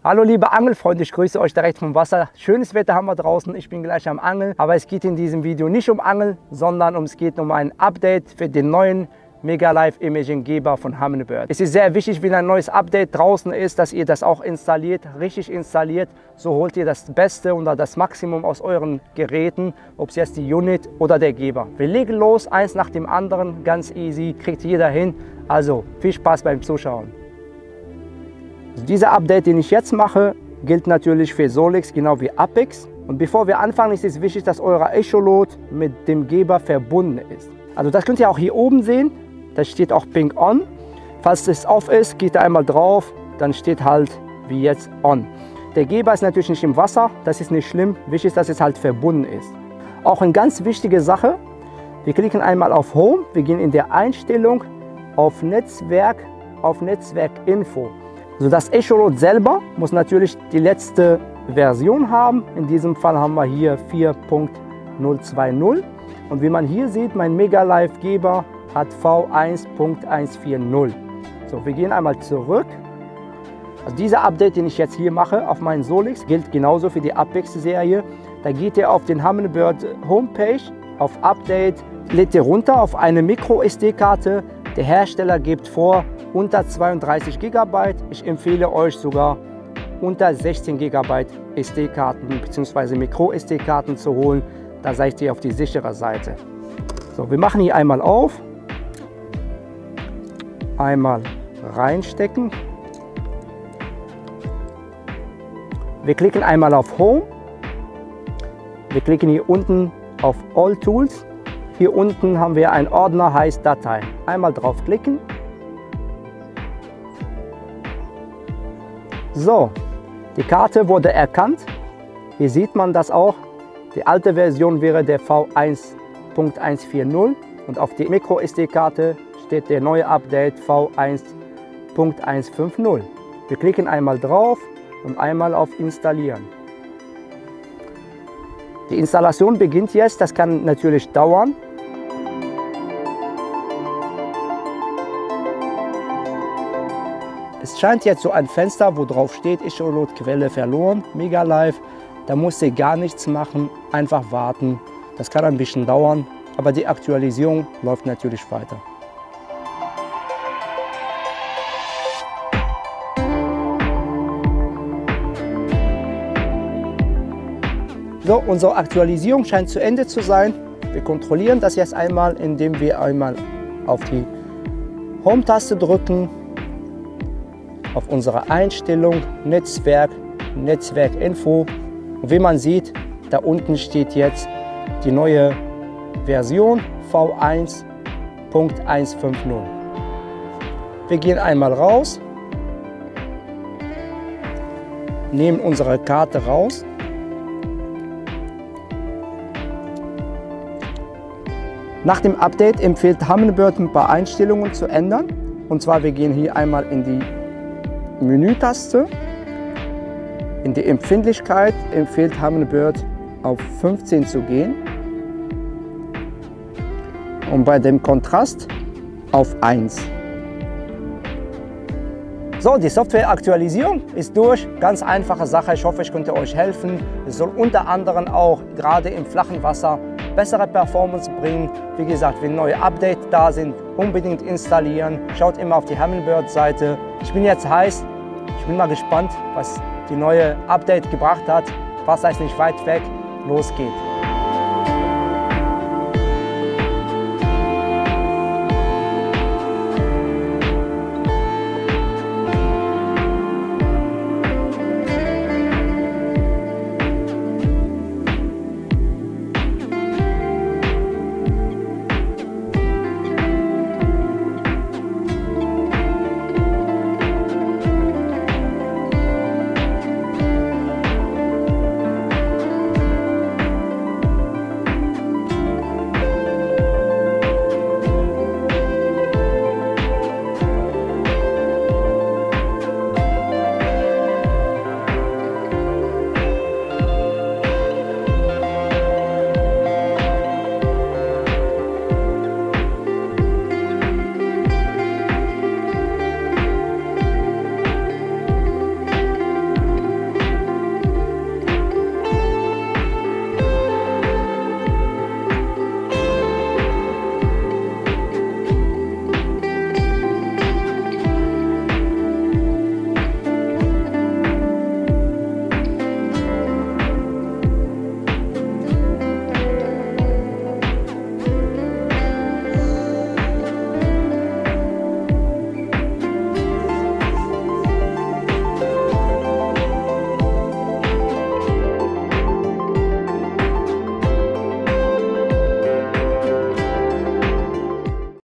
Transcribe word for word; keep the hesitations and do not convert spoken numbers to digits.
Hallo liebe Angelfreunde, ich grüße euch direkt vom Wasser. Schönes Wetter haben wir draußen, ich bin gleich am Angeln. Aber es geht in diesem Video nicht um Angeln, sondern um, es geht um ein Update für den neuen Megalife Imaging Geber von Humminbird. Es ist sehr wichtig, wenn ein neues Update draußen ist, dass ihr das auch installiert, richtig installiert. So holt ihr das Beste oder das Maximum aus euren Geräten, ob es jetzt die Unit oder der Geber. Wir legen los, eins nach dem anderen, ganz easy, kriegt jeder hin. Also viel Spaß beim Zuschauen. Also dieser Update, den ich jetzt mache, gilt natürlich für Solix genau wie Apex. Und bevor wir anfangen, ist es wichtig, dass euer Echolot mit dem Geber verbunden ist. Also das könnt ihr auch hier oben sehen. Da steht auch Pink On. Falls es off ist, geht ihr einmal drauf, dann steht halt wie jetzt On. Der Geber ist natürlich nicht im Wasser, das ist nicht schlimm. Wichtig ist, dass es halt verbunden ist. Auch eine ganz wichtige Sache, wir klicken einmal auf Home, wir gehen in der Einstellung auf Netzwerk, auf Netzwerkinfo. Also das Echolot selber muss natürlich die letzte Version haben. In diesem Fall haben wir hier vier Punkt null zwei null. Und wie man hier sieht, mein Megalife Geber hat V eins Punkt eins vier null. So, wir gehen einmal zurück. Also dieser Update, den ich jetzt hier mache auf meinen Solix, gilt genauso für die Apex-Serie. Da geht ihr auf den Humminbird Homepage, auf Update, lädt ihr runter auf eine Micro S D-Karte. Der Hersteller gibt vor, unter zweiunddreißig Gigabyte. Ich empfehle euch sogar unter sechzehn Gigabyte S D-Karten bzw. Micro S D-Karten zu holen. Da seid ihr auf die sichere Seite. So, wir machen hier einmal auf. Einmal reinstecken. Wir klicken einmal auf Home. Wir klicken hier unten auf All Tools. Hier unten haben wir einen Ordner, heißt Datei. Einmal draufklicken. So, die Karte wurde erkannt. Hier sieht man das auch. Die alte Version wäre der V eins Punkt eins vier null und auf die Micro S D-Karte steht der neue Update V eins Punkt eins fünf null. Wir klicken einmal drauf und einmal auf Installieren. Die Installation beginnt jetzt, das kann natürlich dauern. Es scheint jetzt so ein Fenster, wo drauf steht, Echolot Quelle verloren, Megalife. Da muss ihr gar nichts machen, einfach warten. Das kann ein bisschen dauern, aber die Aktualisierung läuft natürlich weiter. So, unsere Aktualisierung scheint zu Ende zu sein. Wir kontrollieren das jetzt einmal, indem wir einmal auf die Home-Taste drücken, auf unsere Einstellung, Netzwerk, Netzwerkinfo. Und wie man sieht, da unten steht jetzt die neue Version V eins Punkt eins fünf null. Wir gehen einmal raus, nehmen unsere Karte raus. Nach dem Update empfiehlt Humminbird ein paar Einstellungen zu ändern. Und zwar, wir gehen hier einmal in die Menütaste. In die Empfindlichkeit empfiehlt Humminbird auf fünfzehn zu gehen. Und bei dem Kontrast auf eins. So, die Softwareaktualisierung ist durch. Ganz einfache Sache. Ich hoffe, ich konnte euch helfen. Es soll unter anderem auch gerade im flachen Wasser bessere Performance bringen. Wie gesagt, wenn neue Updates da sind, unbedingt installieren. Schaut immer auf die Humminbird-Seite. Ich bin jetzt heiß. Ich bin mal gespannt, was die neue Update gebracht hat. Wasser ist nicht weit weg. Los geht's.